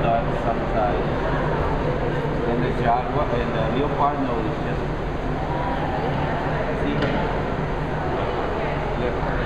dots sometimes. And the jaguar and the leopard nose is just see. Look.